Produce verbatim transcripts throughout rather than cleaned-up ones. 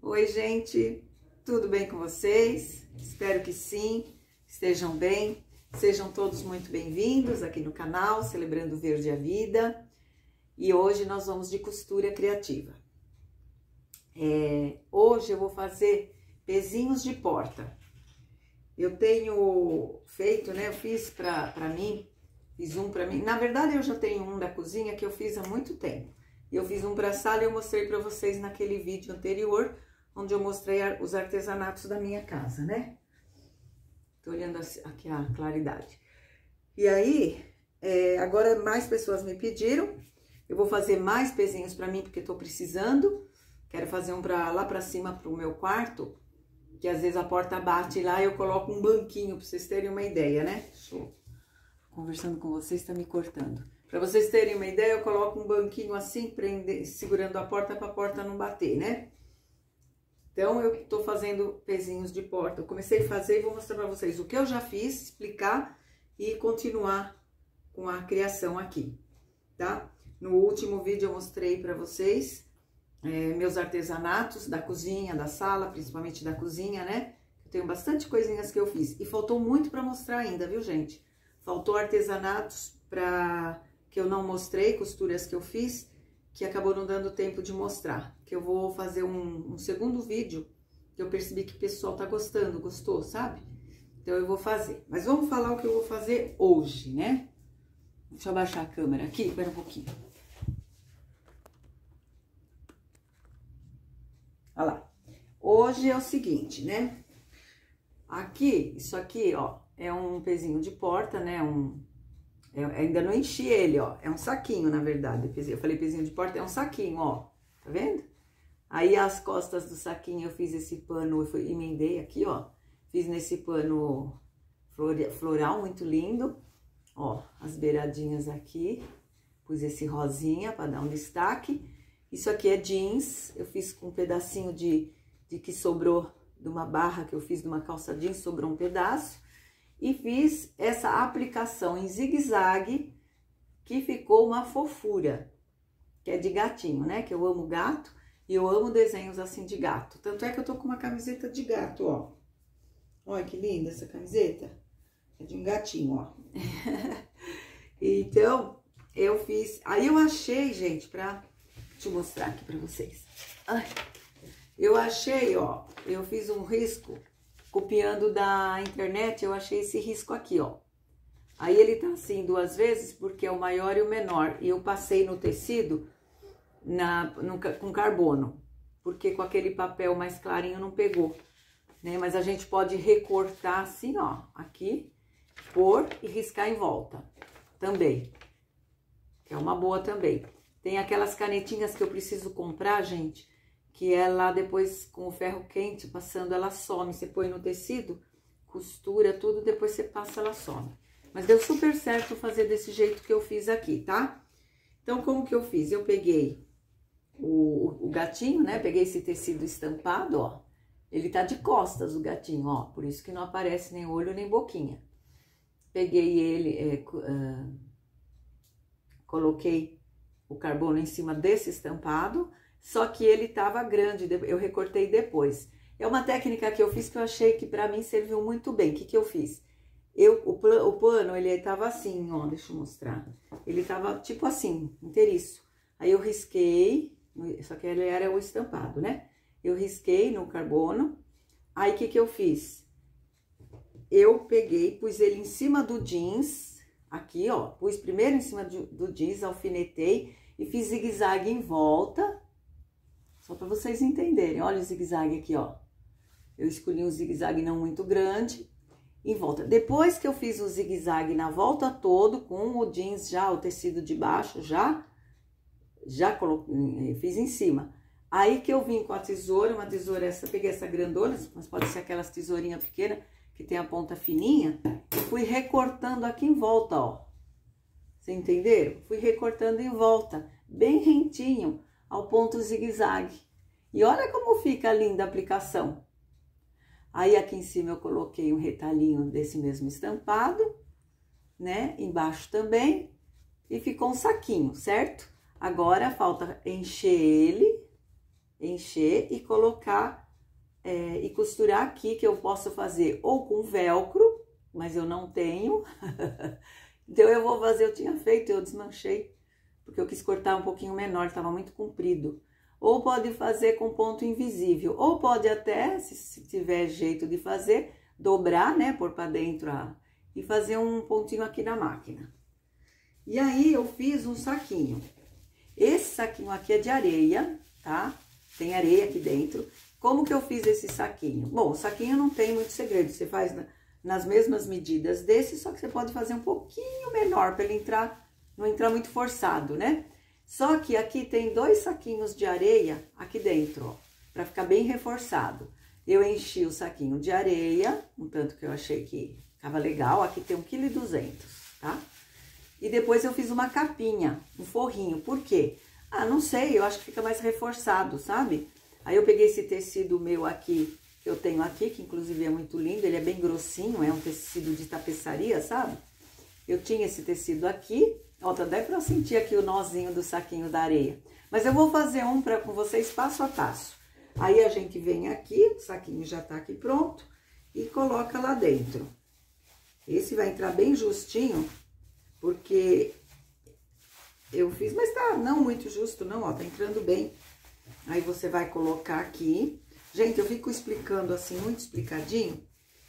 Oi, gente, tudo bem com vocês? Espero que sim, estejam bem. Sejam todos muito bem-vindos aqui no canal Celebrando Verde a Vida. E hoje nós vamos de costura criativa. É, hoje eu vou fazer pezinhos de porta. Eu tenho feito, né? Eu fiz pra, pra mim, fiz um pra mim. Na verdade, eu já tenho um da cozinha que eu fiz há muito tempo. Eu fiz um pra sala e eu mostrei pra vocês naquele vídeo anterior, onde eu mostrei os artesanatos da minha casa, né? Tô olhando aqui a claridade. E aí, é, agora mais pessoas me pediram. Eu vou fazer mais pezinhos pra mim, porque tô precisando. Quero fazer um pra, lá pra cima, pro meu quarto, que às vezes a porta bate lá e eu coloco um banquinho, pra vocês terem uma ideia, né? Deixa eu... Conversando com vocês, tá me cortando. Pra vocês terem uma ideia, eu coloco um banquinho assim, prende, segurando a porta pra porta não bater, né? Então, eu tô fazendo pezinhos de porta. Eu comecei a fazer e vou mostrar pra vocês o que eu já fiz, explicar e continuar com a criação aqui, tá? No último vídeo eu mostrei pra vocês é, meus artesanatos da cozinha, da sala, principalmente da cozinha, né? Eu tenho bastante coisinhas que eu fiz. E faltou muito pra mostrar ainda, viu, gente? Faltou artesanatos pra... que eu não mostrei, costuras que eu fiz, que acabou não dando tempo de mostrar. Que eu vou fazer um, um segundo vídeo, que eu percebi que o pessoal tá gostando, gostou, sabe? Então eu vou fazer. Mas vamos falar o que eu vou fazer hoje, né? Deixa eu abaixar a câmera aqui, espera um pouquinho. Olha lá. Hoje é o seguinte, né? Aqui, isso aqui, ó, é um pezinho de porta, né? Um... Eu ainda não enchi ele, ó. É um saquinho, na verdade. Eu falei pezinho de porta, é um saquinho, ó. Tá vendo? Aí, as costas do saquinho, eu fiz esse pano, eu emendei aqui, ó. Fiz nesse pano floral, muito lindo. Ó, as beiradinhas aqui. Pus esse rosinha pra dar um destaque. Isso aqui é jeans. Eu fiz com um pedacinho de, de que sobrou de uma barra que eu fiz de uma calça jeans, sobrou um pedaço. E fiz essa aplicação em zigue-zague, que ficou uma fofura, que é de gatinho, né? Que eu amo gato e eu amo desenhos assim de gato. Tanto é que eu tô com uma camiseta de gato, ó. Olha que linda essa camiseta. É de um gatinho, ó. Então, eu fiz... Aí eu achei, gente, pra... Deixa eu mostrar aqui pra vocês. Ai. Eu achei, ó, eu fiz um risco... Copiando da internet, eu achei esse risco aqui, ó. Aí ele tá assim duas vezes, porque é o maior e o menor. E eu passei no tecido na, no, com carbono, porque com aquele papel mais clarinho não pegou, né? Mas a gente pode recortar assim, ó, aqui, pôr e riscar em volta também. Que é uma boa também. Tem aquelas canetinhas que eu preciso comprar, gente, que ela depois, com o ferro quente, passando, ela some. Você põe no tecido, costura tudo, depois você passa, ela some. Mas deu super certo fazer desse jeito que eu fiz aqui, tá? Então, como que eu fiz? Eu peguei o, o gatinho, né? Peguei esse tecido estampado, ó. Ele tá de costas, o gatinho, ó. Por isso que não aparece nem olho, nem boquinha. Peguei ele, é, uh, coloquei o carbono em cima desse estampado. Só que ele tava grande, eu recortei depois. É uma técnica que eu fiz que eu achei que pra mim serviu muito bem. O que que eu fiz? Eu, o, o pano, ele tava assim, ó, deixa eu mostrar. Ele tava tipo assim, inteiriço. Aí eu risquei, só que ele era o estampado, né? Eu risquei no carbono. Aí o que que eu fiz? Eu peguei, pus ele em cima do jeans, aqui, ó. Pus primeiro em cima do, do jeans, alfinetei e fiz zigue-zague em volta. Só para vocês entenderem, olha o zigue-zague aqui, ó. Eu escolhi um zigue-zague não muito grande, em volta. Depois que eu fiz o zigue-zague na volta todo, com o jeans já, o tecido de baixo, já, já coloquei, fiz em cima. Aí que eu vim com a tesoura, uma tesoura essa, peguei essa grandona, mas pode ser aquelas tesourinhas pequenas, que tem a ponta fininha, e fui recortando aqui em volta, ó. Vocês entenderam? Fui recortando em volta, bem rentinho, ao ponto zigue-zague. E olha como fica linda a aplicação. Aí aqui em cima eu coloquei um retalhinho desse mesmo estampado, né? Embaixo também. E ficou um saquinho, certo? Agora falta encher ele encher e colocar é, e costurar aqui, que eu posso fazer ou com velcro, mas eu não tenho. Então eu vou fazer, eu tinha feito, eu desmanchei, porque eu quis cortar um pouquinho menor, estava muito comprido. Ou pode fazer com ponto invisível, ou pode até, se, se tiver jeito de fazer, dobrar, né, pôr para dentro a, e fazer um pontinho aqui na máquina. E aí eu fiz um saquinho. Esse saquinho aqui é de areia, tá? Tem areia aqui dentro. Como que eu fiz esse saquinho? Bom, o saquinho não tem muito segredo, você faz na, nas mesmas medidas desse, só que você pode fazer um pouquinho menor para ele entrar, não entrar muito forçado, né? Só que aqui tem dois saquinhos de areia aqui dentro, ó, para ficar bem reforçado. Eu enchi o saquinho de areia, um tanto que eu achei que ficava legal, aqui tem um vírgula duzentos quilos, tá? E depois eu fiz uma capinha, um forrinho, por quê? Ah, não sei, eu acho que fica mais reforçado, sabe? Aí eu peguei esse tecido meu aqui, que eu tenho aqui, que inclusive é muito lindo, ele é bem grossinho, é um tecido de tapeçaria, sabe? Eu tinha esse tecido aqui, ó, tá até pra sentir aqui o nozinho do saquinho da areia. Mas eu vou fazer um pra, com vocês passo a passo. Aí a gente vem aqui, o saquinho já tá aqui pronto, e coloca lá dentro. Esse vai entrar bem justinho, porque eu fiz, mas tá não muito justo não, ó, tá entrando bem. Aí você vai colocar aqui. Gente, eu fico explicando assim, muito explicadinho.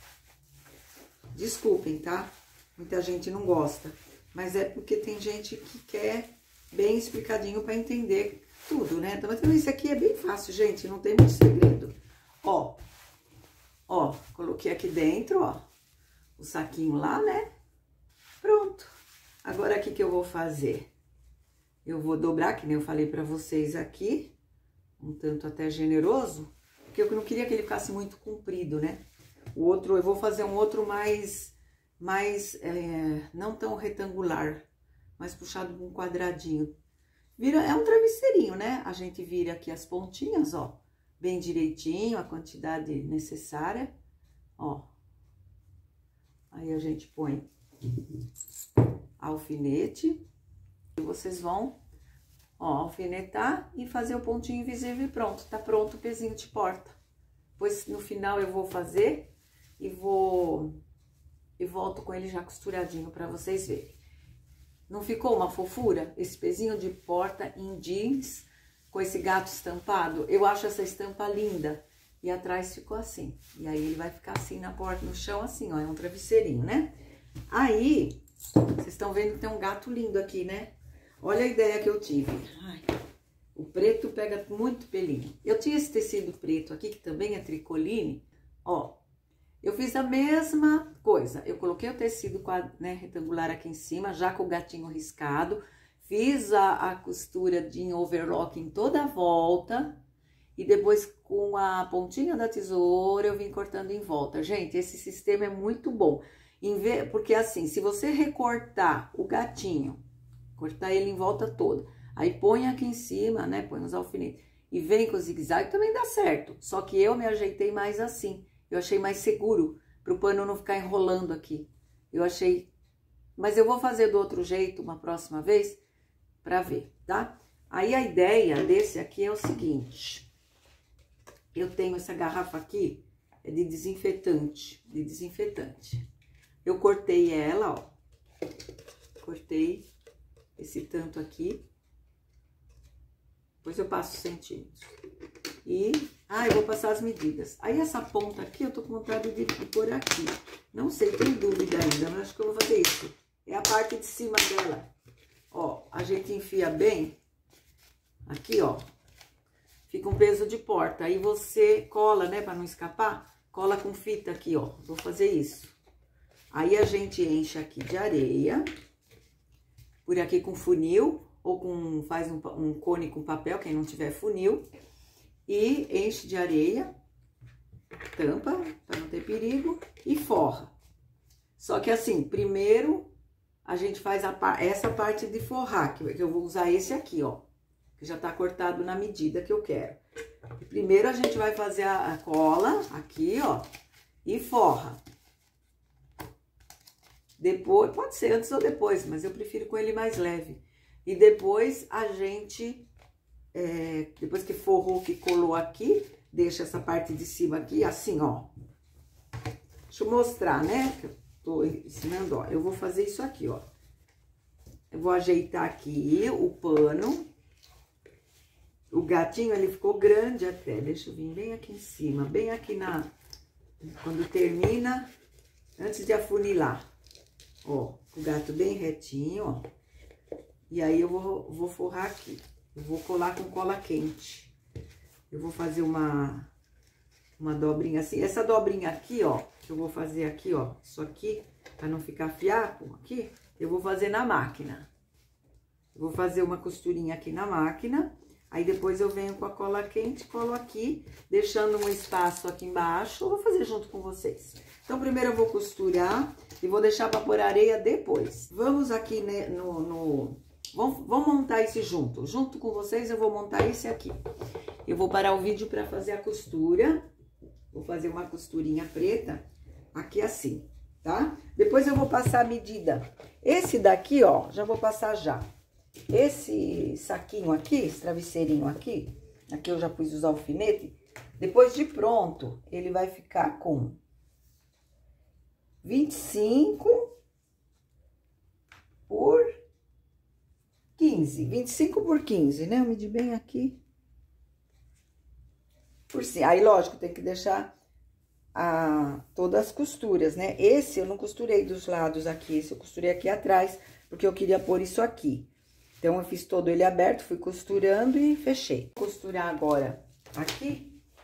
Desculpem, tá? Muita gente não gosta, mas é porque tem gente que quer bem explicadinho para entender tudo, né? Então, então, isso aqui é bem fácil, gente, não tem muito segredo. Ó, ó, coloquei aqui dentro, ó, o saquinho lá, né? Pronto. Agora, o que que eu vou fazer? Eu vou dobrar, que nem eu falei pra vocês aqui, um tanto até generoso, porque eu não queria que ele ficasse muito comprido, né? O outro, eu vou fazer um outro mais, mais, é, não tão retangular, mais puxado com um quadradinho. Vira, é um travesseirinho, né? A gente vira aqui as pontinhas, ó, bem direitinho, a quantidade necessária, ó. Aí a gente põe alfinete, e vocês vão, ó, alfinetar e fazer o pontinho invisível e pronto, tá pronto o pezinho de porta. Pois no final eu vou fazer e vou, e volto com ele já costuradinho pra vocês verem. Não ficou uma fofura? Esse pezinho de porta em jeans, com esse gato estampado? Eu acho essa estampa linda. E atrás ficou assim. E aí ele vai ficar assim na porta, no chão, assim, ó, é um travesseirinho, né? Aí, vocês estão vendo que tem um gato lindo aqui, né? Olha a ideia que eu tive. Ai, o preto pega muito pelinho. Eu tinha esse tecido preto aqui, que também é tricoline, ó. Eu fiz a mesma coisa, eu coloquei o tecido, né, retangular aqui em cima, já com o gatinho riscado, fiz a, a costura de overlock em toda a volta, e depois com a pontinha da tesoura eu vim cortando em volta. Gente, esse sistema é muito bom, porque assim, se você recortar o gatinho, cortar ele em volta toda, aí põe aqui em cima, né, põe os alfinetes, e vem com o zigue-zague, também dá certo, só que eu me ajeitei mais assim. Eu achei mais seguro, para o pano não ficar enrolando aqui. Eu achei... Mas eu vou fazer do outro jeito uma próxima vez, para ver, tá? Aí a ideia desse aqui é o seguinte. Eu tenho essa garrafa aqui, é de desinfetante, de desinfetante. Eu cortei ela, ó. Cortei esse tanto aqui. Depois eu passo os centímetros. E, ah, eu vou passar as medidas. Aí, essa ponta aqui, eu tô com vontade de, de pôr aqui. Não sei, tem dúvida ainda, mas acho que eu vou fazer isso. É a parte de cima dela. Ó, a gente enfia bem. Aqui, ó. Fica um peso de porta. Aí, você cola, né, pra não escapar. Cola com fita aqui, ó. Vou fazer isso. Aí, a gente enche aqui de areia. Por aqui com funil. Ou com, faz um, um cone com papel, quem não tiver funil. E enche de areia, tampa, para não ter perigo, e forra. Só que assim, primeiro a gente faz a, essa parte de forrar, que eu vou usar esse aqui, ó, que já tá cortado na medida que eu quero. Primeiro a gente vai fazer a, a cola aqui, ó, e forra. Depois, pode ser antes ou depois, mas eu prefiro com ele mais leve. E depois a gente... é, depois que forrou, que colou aqui, deixa essa parte de cima aqui, assim, ó. Deixa eu mostrar, né? Que eu tô ensinando, ó. Eu vou fazer isso aqui, ó. Eu vou ajeitar aqui o pano. O gatinho, ele ficou grande até. Deixa eu vir bem aqui em cima, bem aqui na... Quando termina, antes de afunilar. Ó, o gato bem retinho, ó. E aí, eu vou, vou forrar aqui. Eu vou colar com cola quente. Eu vou fazer uma... Uma dobrinha assim. Essa dobrinha aqui, ó, que eu vou fazer aqui, ó. Isso aqui, pra não ficar fiapo aqui, eu vou fazer na máquina. Eu vou fazer uma costurinha aqui na máquina. Aí, depois eu venho com a cola quente, colo aqui, deixando um espaço aqui embaixo. Eu vou fazer junto com vocês. Então, primeiro eu vou costurar e vou deixar pra pôr areia depois. Vamos aqui, né, no... no... Vamos, vamos montar esse junto. Junto com vocês, eu vou montar esse aqui. Eu vou parar o vídeo pra fazer a costura. Vou fazer uma costurinha preta aqui assim, tá? Depois eu vou passar a medida. Esse daqui, ó, já vou passar já. Esse saquinho aqui, esse travesseirinho aqui, aqui eu já pus os alfinetes. Depois de pronto, ele vai ficar com vinte e cinco por quinze. vinte e cinco por quinze, né? Eu medi bem aqui. Por cima. Aí, lógico, tem que deixar a, todas as costuras, né? Esse eu não costurei dos lados aqui, esse eu costurei aqui atrás, porque eu queria pôr isso aqui. Então, eu fiz todo ele aberto, fui costurando e fechei. Vou costurar agora aqui.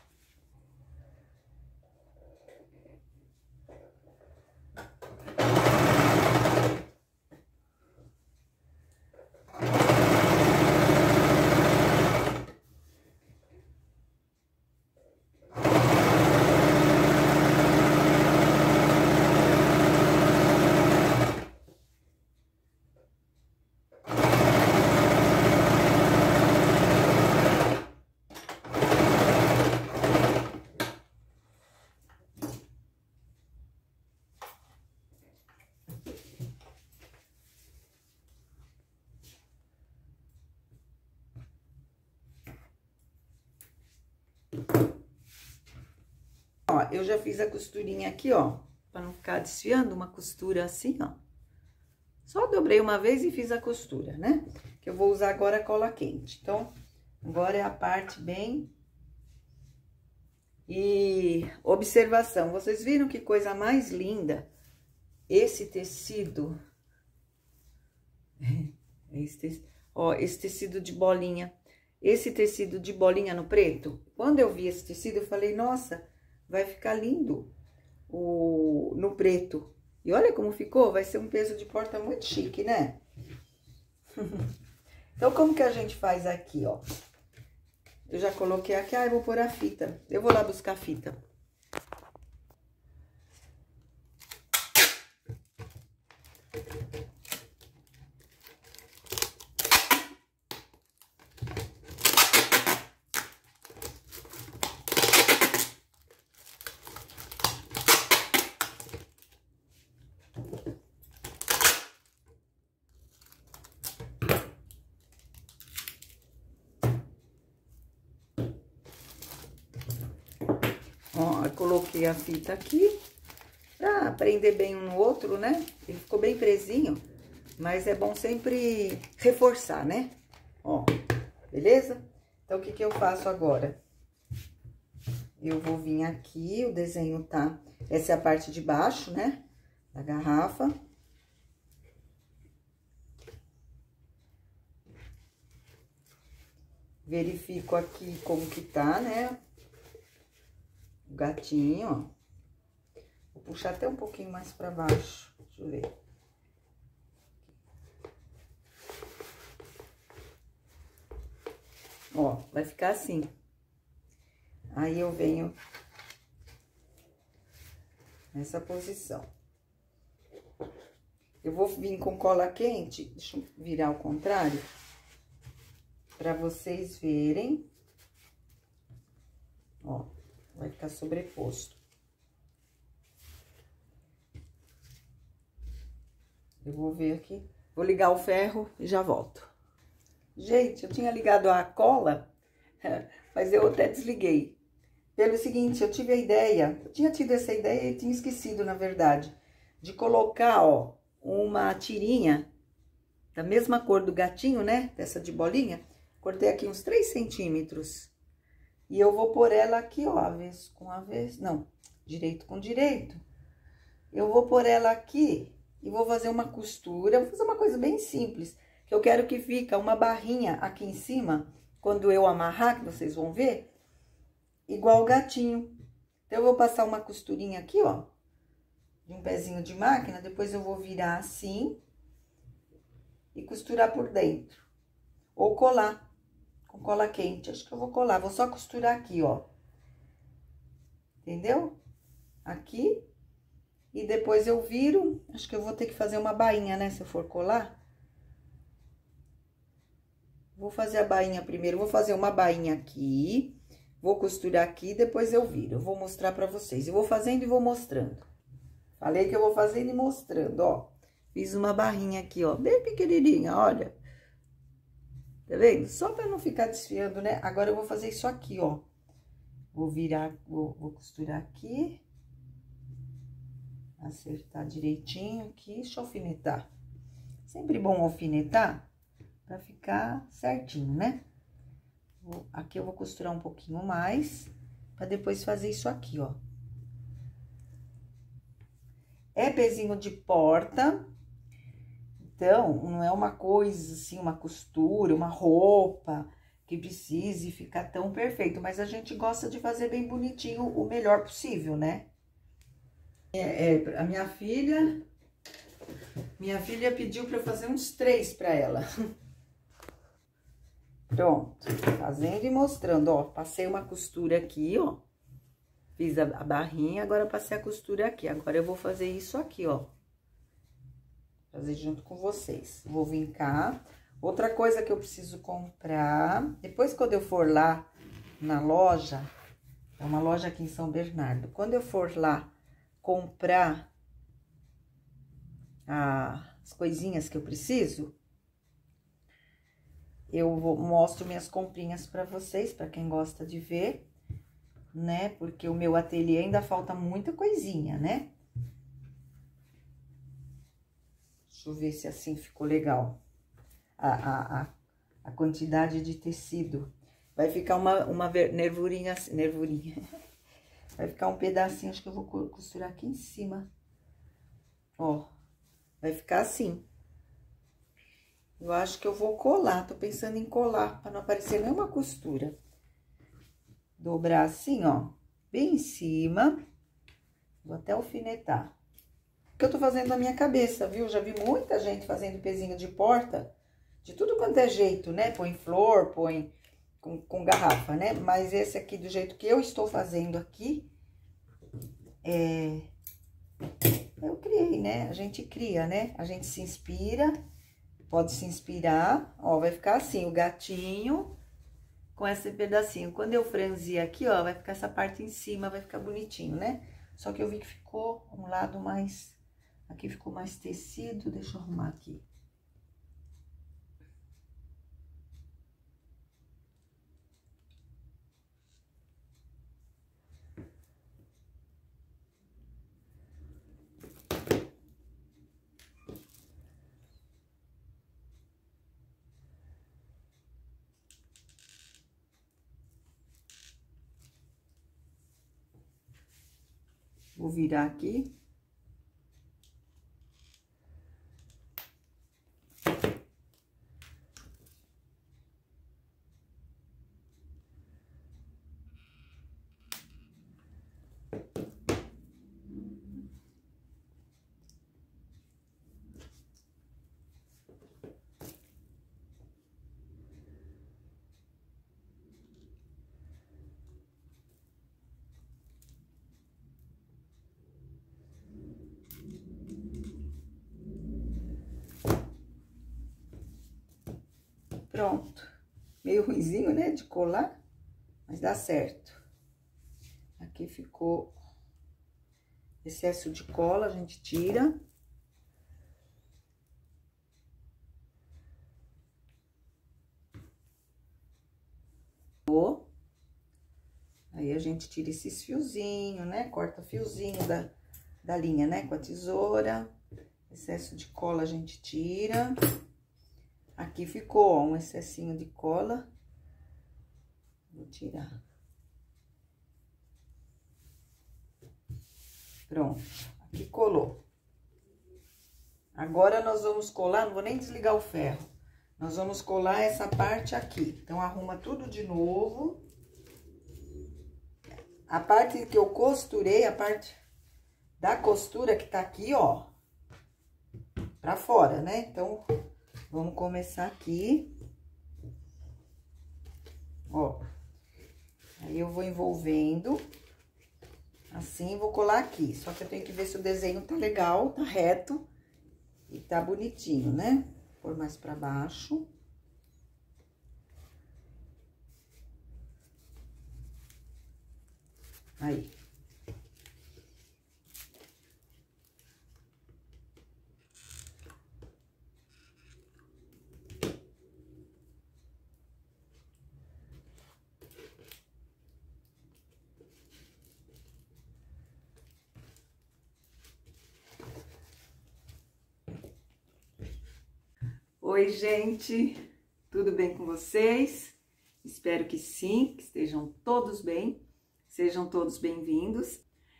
Ó, eu já fiz a costurinha aqui, ó, pra não ficar desfiando, uma costura assim, ó. Só dobrei uma vez e fiz a costura, né? Que eu vou usar agora a cola quente. Então, agora é a parte bem... E observação, vocês viram que coisa mais linda? Esse tecido... Esse tecido, ó, esse tecido de bolinha. Esse tecido de bolinha no preto. Quando eu vi esse tecido, eu falei, nossa, vai ficar lindo o, no preto. E olha como ficou, vai ser um peso de porta muito chique, né? Então, como que a gente faz aqui, ó? Eu já coloquei aqui, ah, eu vou pôr a fita. Eu vou lá buscar a fita. Ó, eu coloquei a fita aqui pra prender bem um no outro, né? Ele ficou bem presinho, mas é bom sempre reforçar, né? Ó, beleza? Então, o que que eu faço agora? Eu vou vir aqui, o desenho tá... Essa é a parte de baixo, né? Da garrafa. Verifico aqui como que tá, né? O gatinho, ó. Vou puxar até um pouquinho mais pra baixo. Deixa eu ver. Ó, vai ficar assim. Aí, eu venho nessa posição. Eu vou vir com cola quente, deixa eu virar ao contrário, pra vocês verem. Ó. Vai ficar sobreposto. Eu vou ver aqui. Vou ligar o ferro e já volto. Gente, eu tinha ligado a cola, mas eu até desliguei. Pelo seguinte, eu tive a ideia, eu tinha tido essa ideia e tinha esquecido, na verdade, de colocar, ó, uma tirinha da mesma cor do gatinho, né? Dessa de bolinha. Cortei aqui uns três centímetros. E eu vou pôr ela aqui, ó, avesso com avesso, não, direito com direito. Eu vou pôr ela aqui e vou fazer uma costura, vou fazer uma coisa bem simples, que eu quero que fica uma barrinha aqui em cima, quando eu amarrar, que vocês vão ver, igual o gatinho. Então, eu vou passar uma costurinha aqui, ó, de um pezinho de máquina, depois eu vou virar assim e costurar por dentro. Ou colar com cola quente, acho que eu vou colar, vou só costurar aqui, ó. Entendeu? Aqui. E depois eu viro, acho que eu vou ter que fazer uma bainha, né, se eu for colar. Vou fazer a bainha primeiro, vou fazer uma bainha aqui, vou costurar aqui, depois eu viro. Eu vou mostrar pra vocês, eu vou fazendo e vou mostrando. Falei que eu vou fazendo e mostrando, ó. Fiz uma barrinha aqui, ó, bem pequenininha, olha. Tá vendo? Só pra não ficar desfiando, né? Agora eu vou fazer isso aqui, ó. Vou virar, vou, vou costurar aqui. Acertar direitinho aqui, deixa eu alfinetar. Sempre bom alfinetar pra ficar certinho, né? Vou, aqui eu vou costurar um pouquinho mais, pra depois fazer isso aqui, ó. É pezinho de porta, então, não é uma coisa assim, uma costura, uma roupa que precise ficar tão perfeito, mas a gente gosta de fazer bem bonitinho, o melhor possível, né? É, é, a minha filha, minha filha pediu para eu fazer uns três para ela. Pronto, fazendo e mostrando, ó, passei uma costura aqui, ó, fiz a, a barrinha, agora passei a costura aqui, agora eu vou fazer isso aqui, ó, fazer junto com vocês. Vou vir cá. Outra coisa que eu preciso comprar, depois quando eu for lá na loja, é uma loja aqui em São Bernardo, quando eu for lá comprar as coisinhas que eu preciso, eu vou, mostro minhas comprinhas pra vocês, pra quem gosta de ver, né? Porque o meu ateliê ainda falta muita coisinha, né? Deixa eu ver se assim ficou legal. A, a, a, a quantidade de tecido. Vai ficar uma, uma nervurinha, nervurinha. Vai ficar um pedacinho, acho que eu vou costurar aqui em cima. Ó, vai ficar assim. Eu acho que eu vou colar, tô pensando em colar, pra não aparecer nenhuma costura. Dobrar assim, ó, bem em cima. Vou até alfinetar. O que eu tô fazendo na minha cabeça, viu? Já vi muita gente fazendo pezinho de porta, de tudo quanto é jeito, né? Põe flor, põe com, com garrafa, né? Mas esse aqui, do jeito que eu estou fazendo aqui, é... eu criei, né? A gente cria, né? A gente se inspira, pode se inspirar, ó, vai ficar assim, o gatinho com esse pedacinho. Quando eu franzir aqui, ó, vai ficar essa parte em cima, vai ficar bonitinho, né? Só que eu vi que ficou um lado mais... aqui ficou mais tecido, deixa eu arrumar aqui. Vou virar aqui. Pronto. Meio ruizinho, né, de colar, mas dá certo. Aqui ficou excesso de cola, a gente tira. gente tira esses fiozinhos, né? Corta fiozinho da, da linha, né? Com a tesoura. Excesso de cola a gente tira. Aqui ficou, ó, um excessinho de cola. Vou tirar. Pronto, aqui colou. Agora, nós vamos colar, não vou nem desligar o ferro. Nós vamos colar essa parte aqui. Então, arruma tudo de novo. A parte que eu costurei, a parte da costura que tá aqui, ó, pra fora, né? Então, vamos começar aqui. Ó. Aí, eu vou envolvendo. Assim, vou colar aqui. Só que eu tenho que ver se o desenho tá legal, tá reto e tá bonitinho, né? Vou pôr mais pra baixo. Aí. Oi, gente, tudo bem com vocês? Espero que sim, que estejam todos bem, sejam todos bem-vindos.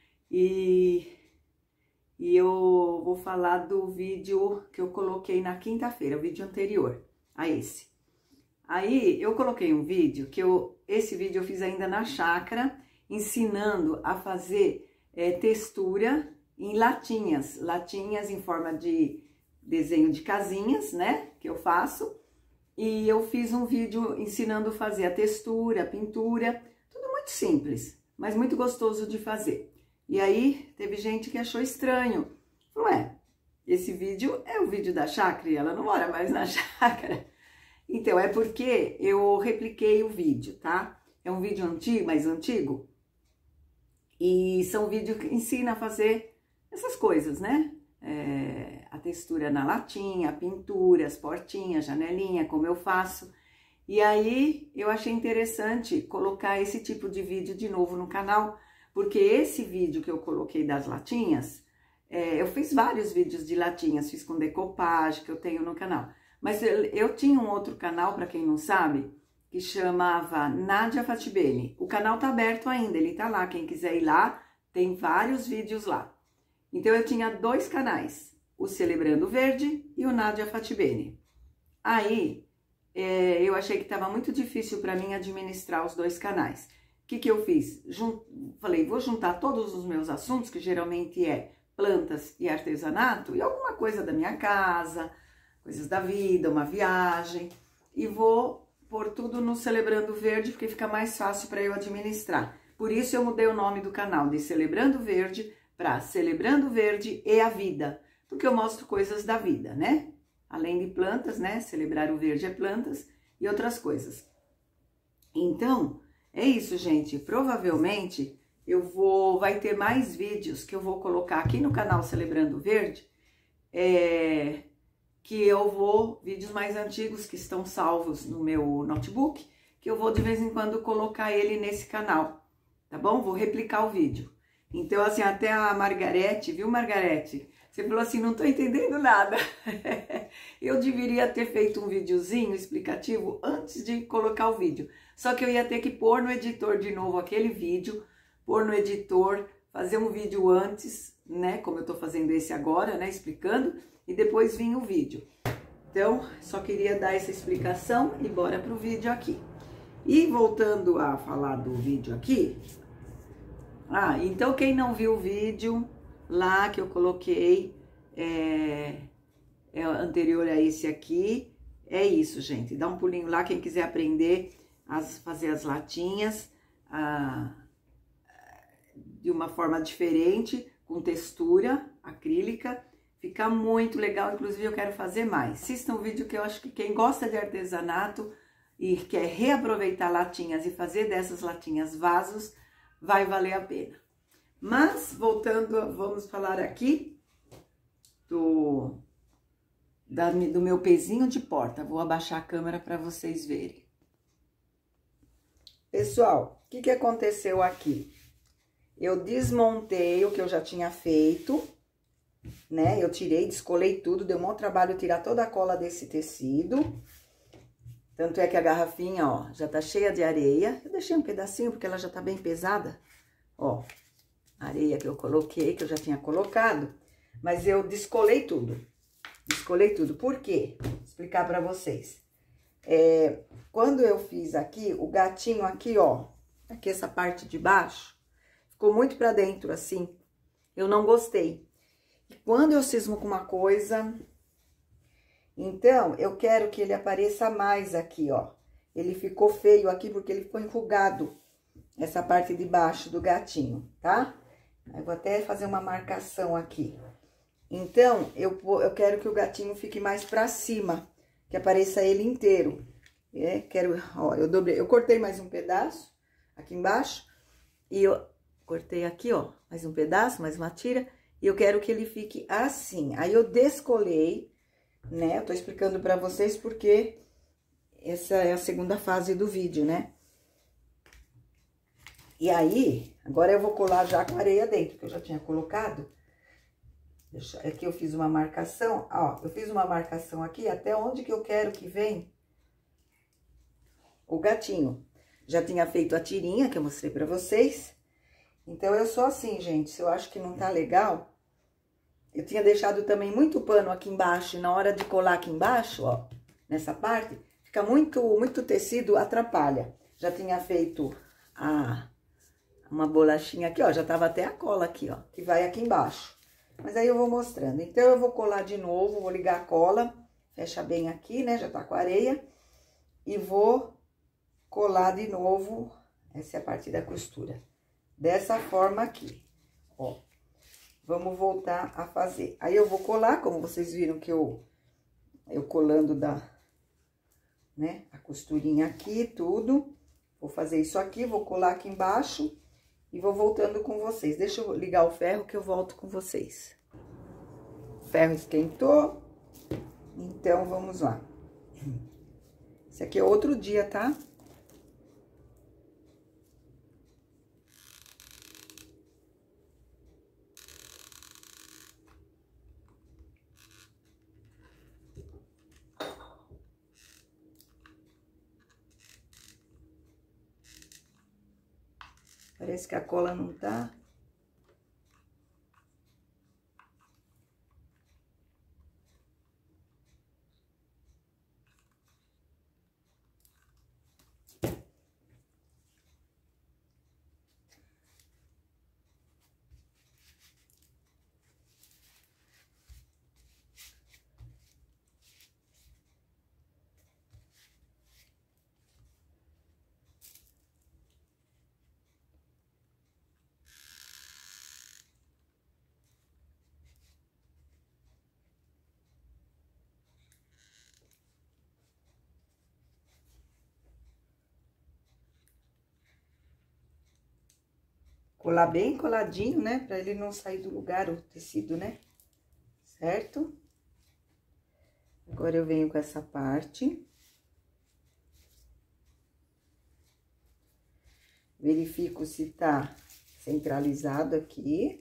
E, e eu vou falar do vídeo que eu coloquei na quinta-feira, o vídeo anterior a esse. Aí, eu coloquei um vídeo, que eu, esse vídeo eu fiz ainda na chácara, ensinando a fazer é, textura em latinhas, latinhas em forma de desenho de casinhas, né, que eu faço, e eu fiz um vídeo ensinando a fazer a textura, a pintura, tudo muito simples, mas muito gostoso de fazer. E aí, teve gente que achou estranho, falou, ué, esse vídeo é o vídeo da chácara e ela não mora mais na chácara. Então, é porque eu repliquei o vídeo, tá? É um vídeo antigo, mais antigo, e são vídeos que ensinam a fazer essas coisas, né? É, a textura na latinha, a pintura, as portinhas, janelinha, como eu faço. E aí, eu achei interessante colocar esse tipo de vídeo de novo no canal, porque esse vídeo que eu coloquei das latinhas, é, eu fiz vários vídeos de latinhas, fiz com decopagem, que eu tenho no canal. Mas eu, eu tinha um outro canal, para quem não sabe, que chamava Nádia Fatibene. O canal tá aberto ainda, ele tá lá, quem quiser ir lá, tem vários vídeos lá. Então, eu tinha dois canais, o Celebrando Verde e o Nádia Fatibene. Aí, é, eu achei que estava muito difícil para mim administrar os dois canais. O que que eu fiz? Jun... Falei, vou juntar todos os meus assuntos, que geralmente é plantas e artesanato, e alguma coisa da minha casa, coisas da vida, uma viagem, e vou pôr tudo no Celebrando Verde, porque fica mais fácil para eu administrar. Por isso, eu mudei o nome do canal de Celebrando Verde para Celebrando Verde e a Vida, porque eu mostro coisas da vida, né? Além de plantas, né? Celebrar o verde é plantas e outras coisas. Então, é isso, gente. Provavelmente eu vou, vai ter mais vídeos que eu vou colocar aqui no canal Celebrando Verde, é, que eu vou, vídeos mais antigos que estão salvos no meu notebook, que eu vou de vez em quando colocar ele nesse canal, tá bom? Vou replicar o vídeo. Então, assim, até a Margarete, viu, Margarete? Você falou assim, não tô entendendo nada. Eu deveria ter feito um videozinho explicativo antes de colocar o vídeo. Só que eu ia ter que pôr no editor de novo aquele vídeo, pôr no editor, fazer um vídeo antes, né? Como eu tô fazendo esse agora, né? Explicando, e depois vinha o vídeo. Então, só queria dar essa explicação e bora pro vídeo aqui. E voltando a falar do vídeo aqui... Ah, então quem não viu o vídeo lá que eu coloquei, é, é anterior a esse aqui, é isso, gente. Dá um pulinho lá, quem quiser aprender a fazer as latinhas a, de uma forma diferente, com textura acrílica, fica muito legal. Inclusive, eu quero fazer mais. Assistam o vídeo, que eu acho que quem gosta de artesanato e quer reaproveitar latinhas e fazer dessas latinhas vasos, vai valer a pena. Mas, voltando, vamos falar aqui do, da, do meu pezinho de porta. Vou abaixar a câmera para vocês verem. Pessoal, o que que aconteceu aqui? Eu desmontei o que eu já tinha feito, né? Eu tirei, descolei tudo, deu um maior trabalho tirar toda a cola desse tecido. Tanto é que a garrafinha, ó, já tá cheia de areia. Eu deixei um pedacinho porque ela já tá bem pesada. Ó, a areia que eu coloquei, que eu já tinha colocado. Mas eu descolei tudo. Descolei tudo. Por quê? Vou explicar pra vocês. É, quando eu fiz aqui, o gatinho aqui, ó, aqui essa parte de baixo, ficou muito pra dentro, assim. Eu não gostei. E quando eu cismo com uma coisa... Então, eu quero que ele apareça mais aqui, ó. Ele ficou feio aqui porque ele ficou enrugado, essa parte de baixo do gatinho, tá? Eu vou até fazer uma marcação aqui. Então, eu, eu quero que o gatinho fique mais pra cima, que apareça ele inteiro. É, quero, ó, eu dobrei, eu cortei mais um pedaço aqui embaixo, e eu cortei aqui, ó, mais um pedaço, mais uma tira, e eu quero que ele fique assim. Aí, eu descolei, né? Eu tô explicando pra vocês porque essa é a segunda fase do vídeo, né? E aí, agora eu vou colar já com areia dentro, que eu já tinha colocado. Deixa, aqui eu fiz uma marcação, ó, eu fiz uma marcação aqui até onde que eu quero que vem o gatinho. Já tinha feito a tirinha que eu mostrei pra vocês. Então, eu sou assim, gente, se eu acho que não tá legal... Eu tinha deixado também muito pano aqui embaixo, e na hora de colar aqui embaixo, ó, nessa parte, fica muito, muito tecido, atrapalha. Já tinha feito a, uma bolachinha aqui, ó, já tava até a cola aqui, ó, que vai aqui embaixo. Mas aí eu vou mostrando. Então, eu vou colar de novo, vou ligar a cola, fecha bem aqui, né, já tá com areia, e vou colar de novo, essa é a parte da costura, dessa forma aqui, ó. Vamos voltar a fazer. Aí, eu vou colar, como vocês viram que eu, eu colando da, né, a costurinha aqui, tudo. Vou fazer isso aqui, vou colar aqui embaixo e vou voltando com vocês. Deixa eu ligar o ferro que eu volto com vocês. O ferro esquentou, então vamos lá. Esse aqui é outro dia, tá? Parece que a cola não tá. Colar bem coladinho, né? Pra ele não sair do lugar, o tecido, né? Certo? Agora, eu venho com essa parte. Verifico se tá centralizado aqui.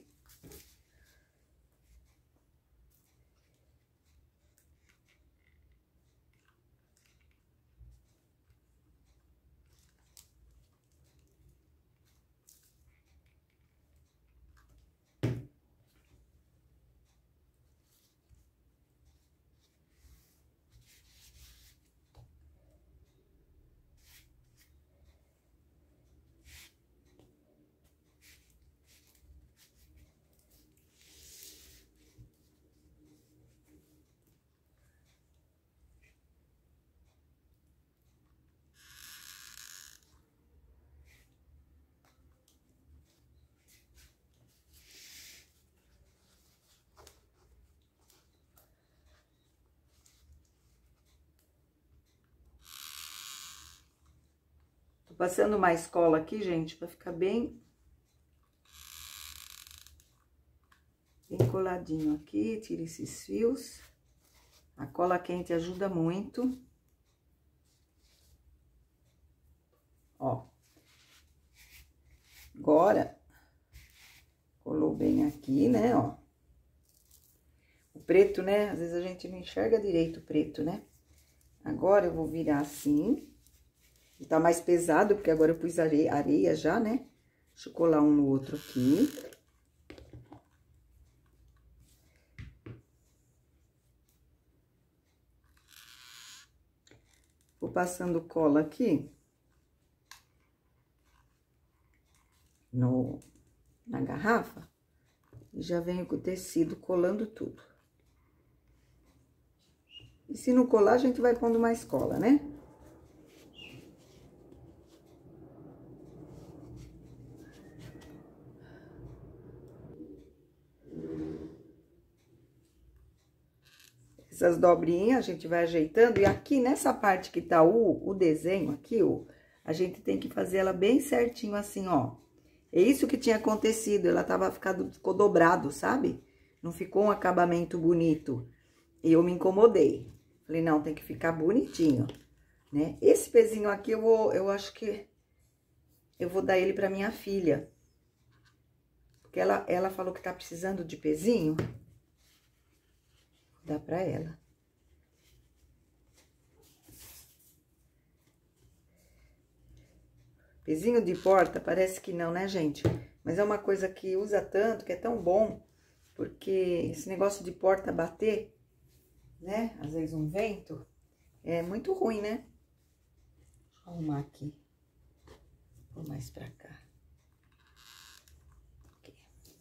Tô passando mais cola aqui, gente, pra ficar bem... Bem coladinho aqui, tira esses fios. A cola quente ajuda muito. Ó, Agora, colou bem aqui, né, ó. O preto, né, às vezes a gente não enxerga direito o preto, né? Agora, eu vou virar assim. Tá mais pesado, porque agora eu pus areia, areia já, né? Deixa eu colar um no outro aqui. Vou passando cola aqui. No, na garrafa. E já venho com o tecido colando tudo. E se não colar, a gente vai pondo mais cola, né? Essas dobrinhas a gente vai ajeitando. E aqui nessa parte que tá o, o desenho aqui, ó, a gente tem que fazer ela bem certinho assim, ó. É isso que tinha acontecido, ela tava ficando, ficou dobrado, sabe? Não ficou um acabamento bonito. E eu me incomodei. Falei, não, tem que ficar bonitinho, né? Esse pezinho aqui, eu vou, eu acho que eu vou dar ele pra minha filha. Porque ela, ela falou que tá precisando de pezinho. Vou dar pra ela. Pezinho de porta, parece que não, né, gente? Mas é uma coisa que usa tanto, que é tão bom. Porque esse negócio de porta bater, né? Às vezes um vento, é muito ruim, né? Deixa eu arrumar aqui. Vou mais pra cá. Aqui.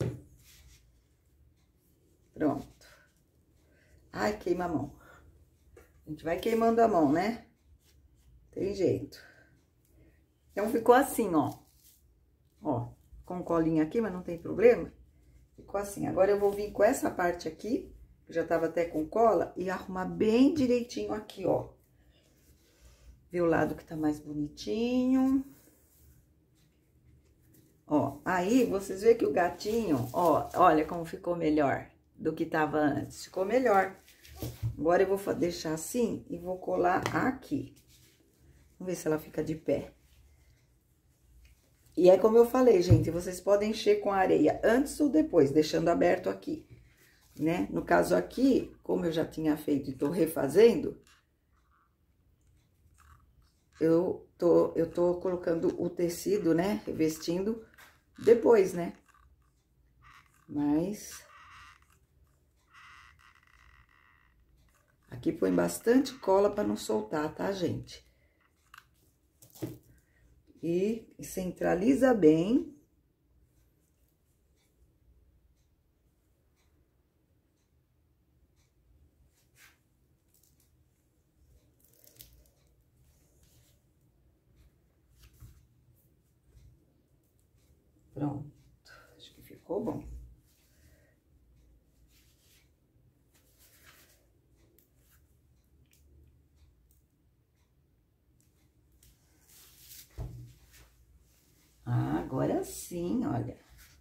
Pronto. Ai, queima a mão. A gente vai queimando a mão, né? Tem jeito. Então, ficou assim, ó. Ó, com colinha aqui, mas não tem problema. Ficou assim. Agora, eu vou vir com essa parte aqui, que já tava até com cola, e arrumar bem direitinho aqui, ó. Ver o lado que tá mais bonitinho. Ó, aí, vocês veem que o gatinho, ó, olha como ficou melhor do que tava antes. Ficou melhor. Agora, eu vou deixar assim e vou colar aqui. Vamos ver se ela fica de pé. E é como eu falei, gente, vocês podem encher com areia antes ou depois, deixando aberto aqui, né? No caso aqui, como eu já tinha feito e tô refazendo, eu tô, eu tô colocando o tecido, né? Revestindo depois, né? Mas... aqui põe bastante cola pra não soltar, tá, gente? E centraliza bem. Pronto. Acho que ficou bom. Ah, agora sim, olha.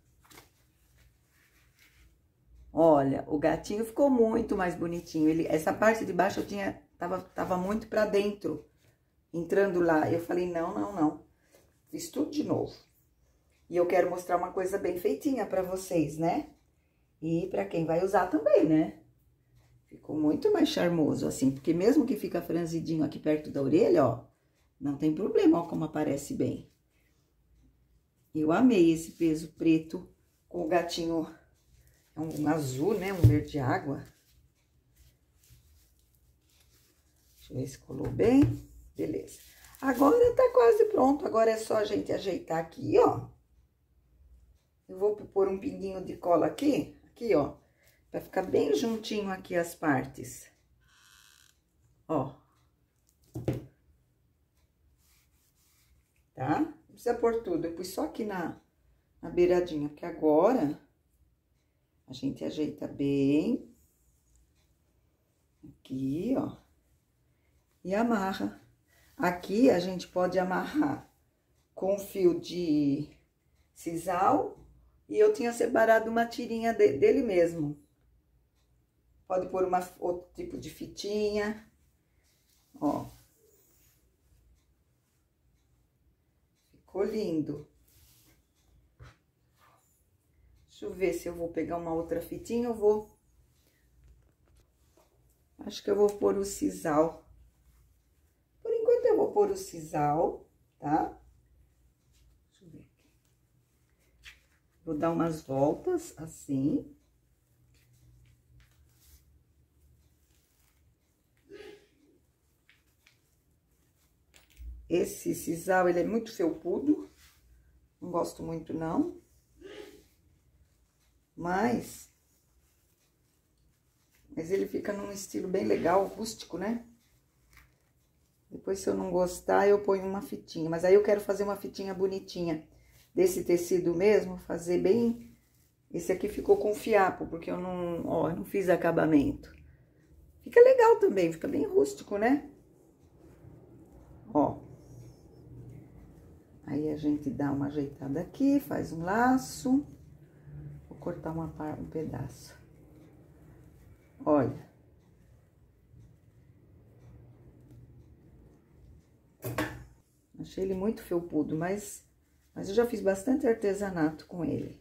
Olha, o gatinho ficou muito mais bonitinho. Ele, essa parte de baixo eu tinha, tava, tava muito pra dentro, entrando lá. Eu falei, não, não, não. Fiz tudo de novo. E eu quero mostrar uma coisa bem feitinha pra vocês, né? E pra quem vai usar também, né? Ficou muito mais charmoso, assim. Porque mesmo que fica franzidinho aqui perto da orelha, ó, não tem problema, ó, como aparece bem. Eu amei esse peso preto com o gatinho, um azul, né? Um verde água. Deixa eu ver se colou bem. Beleza. Agora tá quase pronto. Agora é só a gente ajeitar aqui, ó. Eu vou pôr um pinguinho de cola aqui, aqui, ó. Pra ficar bem juntinho aqui as partes. Ó. Tá? Não precisa pôr tudo. Eu pus só aqui na, na beiradinha, porque agora a gente ajeita bem. Aqui, ó. E amarra. Aqui a gente pode amarrar com fio de sisal. E eu tinha separado uma tirinha de, dele mesmo. Pode pôr uma, outro tipo de fitinha. Ó. Ficou lindo. Deixa eu ver se eu vou pegar uma outra fitinha, eu vou... Acho que eu vou pôr o sisal. Por enquanto eu vou pôr o sisal, tá? Deixa eu ver aqui. Vou dar umas voltas, assim. Esse sisal, ele é muito felpudo. Não gosto muito, não. Mas... Mas ele fica num estilo bem legal, rústico, né? Depois, se eu não gostar, eu ponho uma fitinha. Mas aí eu quero fazer uma fitinha bonitinha desse tecido mesmo, fazer bem... Esse aqui ficou com fiapo, porque eu não, ó, não fiz acabamento. Fica legal também, fica bem rústico, né? Ó. Aí a gente dá uma ajeitada aqui, faz um laço. Vou cortar uma, um pedaço. Olha. Achei ele muito felpudo, mas, mas eu já fiz bastante artesanato com ele.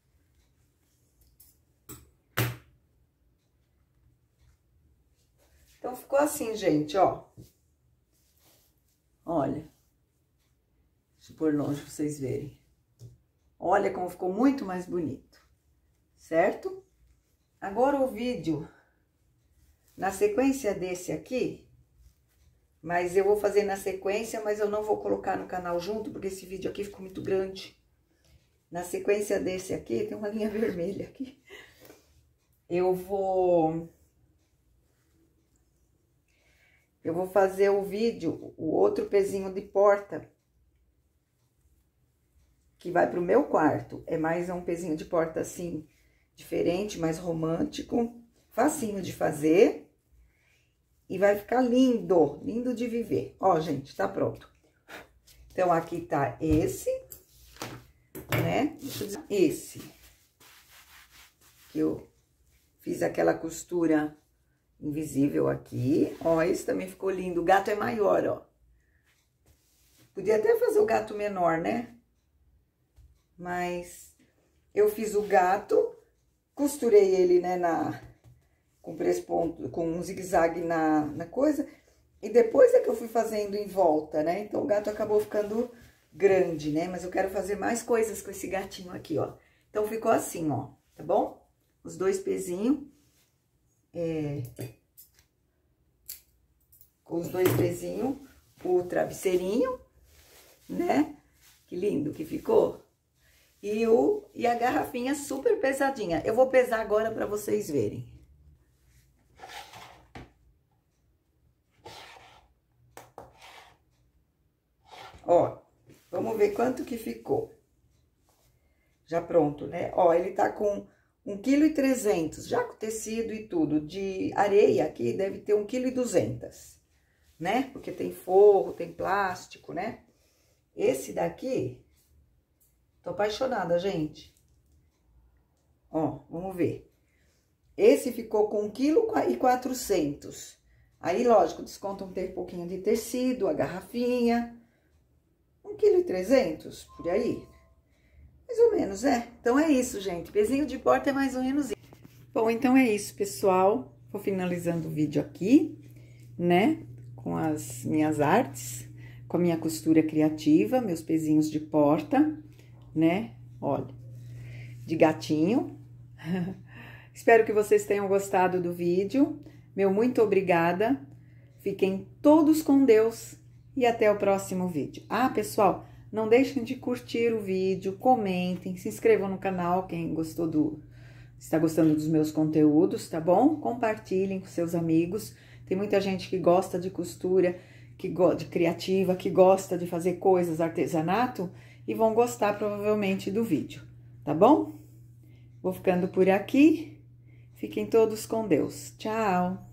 Então, ficou assim, gente, ó. Olha. Deixa eu pôr longe pra vocês verem. Olha como ficou muito mais bonito, certo? Agora o vídeo, na sequência desse aqui, mas eu vou fazer na sequência, mas eu não vou colocar no canal junto, porque esse vídeo aqui ficou muito grande. Na sequência desse aqui, tem uma linha vermelha aqui. Eu vou... Eu vou fazer o vídeo, o outro pezinho de porta, que vai pro meu quarto. É mais um pezinho de porta, assim, diferente, mais romântico, facinho de fazer. E vai ficar lindo, lindo de viver. Ó, gente, tá pronto. Então, aqui tá esse, né? Deixa eu dizer, esse. Que eu fiz aquela costura invisível aqui. Ó, esse também ficou lindo. O gato é maior, ó. Podia até fazer o gato menor, né? Mas eu fiz o gato, costurei ele, né, na, com presponto, com um zigue-zague na, na coisa, e depois é que eu fui fazendo em volta, né? Então, o gato acabou ficando grande, né? Mas eu quero fazer mais coisas com esse gatinho aqui, ó. Então, ficou assim, ó, tá bom? Os dois pezinhos, é, com os dois pezinhos, o travesseirinho, né? Que lindo que ficou. E, o, e a garrafinha super pesadinha. Eu vou pesar agora pra vocês verem. Ó, vamos ver quanto que ficou. Já pronto, né? Ó, ele tá com um vírgula trezentos quilos, já com tecido e tudo. De areia aqui deve ter um vírgula duzentos quilos, né? Porque tem forro, tem plástico, né? Esse daqui... Tô apaixonada, gente. Ó, vamos ver. Esse ficou com um vírgula quatrocentos quilos. Aí, lógico, desconta um pouquinho de tecido, a garrafinha. um vírgula trezentos quilos, por aí. Mais ou menos, é. Então, é isso, gente. Pezinho de porta é mais ou menos isso. Bom, então é isso, pessoal. Vou finalizando o vídeo aqui, né? Com as minhas artes, com a minha costura criativa, meus pezinhos de porta, né? Olha, de gatinho. Espero que vocês tenham gostado do vídeo. Meu muito obrigada. Fiquem todos com Deus e até o próximo vídeo. Ah, pessoal, não deixem de curtir o vídeo, comentem, se inscrevam no canal, quem gostou do... está gostando dos meus conteúdos, tá bom? Compartilhem com seus amigos. Tem muita gente que gosta de costura, que go... de criativa, que gosta de fazer coisas, artesanato, e vão gostar provavelmente do vídeo, tá bom? Vou ficando por aqui. Fiquem todos com Deus. Tchau!